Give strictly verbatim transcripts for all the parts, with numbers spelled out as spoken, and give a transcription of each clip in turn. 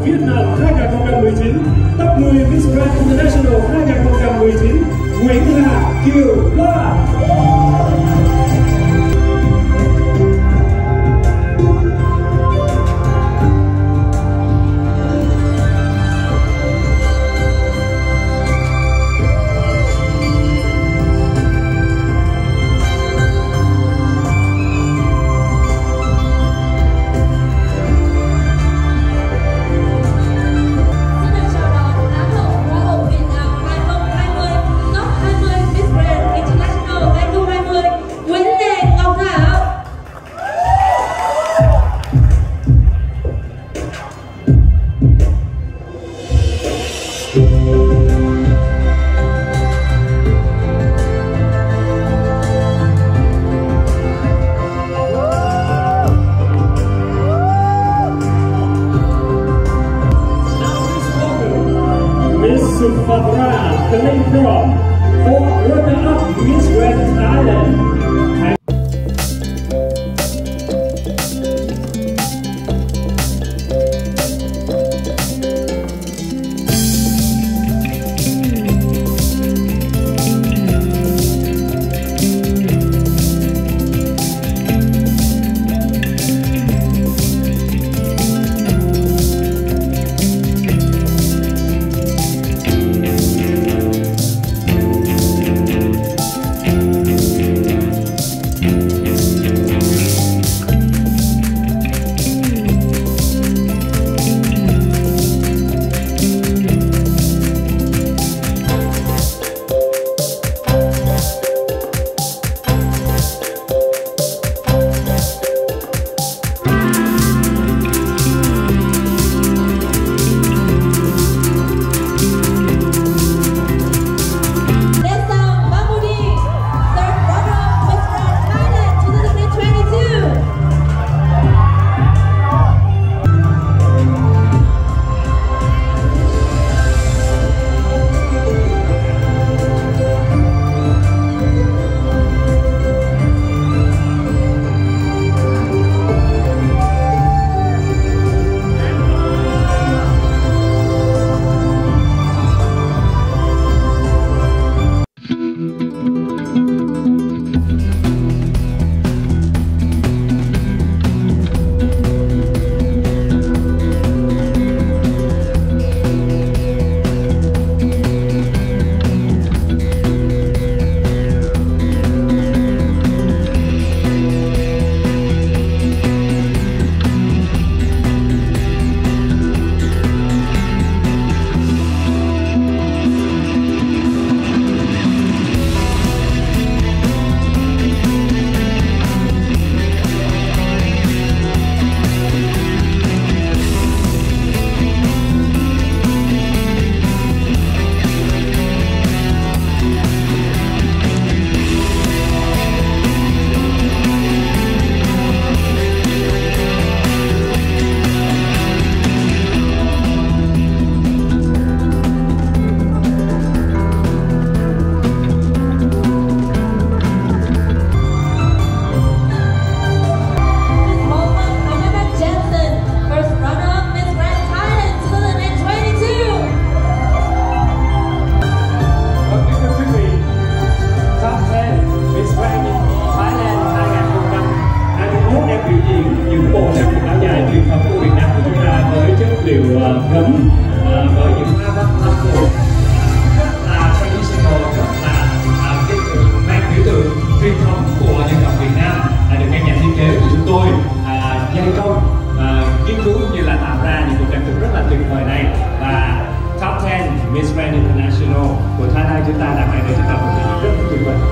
Việt Nam hai không một chín, top mười Miss Grand International hai không một chín, Nguyễn Hà Kiều Loan. Coming from for runner-up Miss Grand Thailand. Gấm uh, với những hoa văn âm phủ rất là traditional, rất là uh, cái mang biểu tượng truyền thống của dân tộc Việt Nam, uh, được các nhà thiết kế của chúng tôi uh, dày công uh, nghiên cứu như là tạo ra những cuộc trang phục rất là tuyệt vời này. Và top ten Miss Grand International của Thái Lan chúng ta đã mang đến chúng ta một cái rất là tuyệt vời.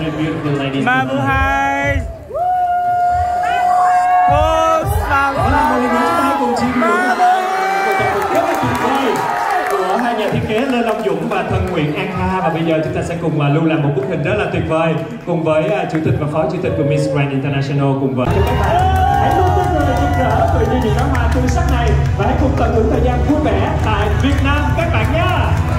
very beautiful ladies. ba mươi hai. Ô, sao Và mọi người chúng ta cùng chiêm ngưỡng một tập rất là tuyệt vời của hai nhà thiết kế Lê Long Dũng và Thân Nguyện An Kha. Và bây giờ chúng ta sẽ cùng uh, lưu làm một bức hình rất là tuyệt vời cùng với uh, chủ tịch và phó chủ tịch của Miss Grand International cùng với các bạn. Hãy luôn tươi cười rực rỡ cười như những đóa hoa tươi sắc này và hãy cùng tận hưởng thời gian vui vẻ tại Việt Nam các bạn nhé.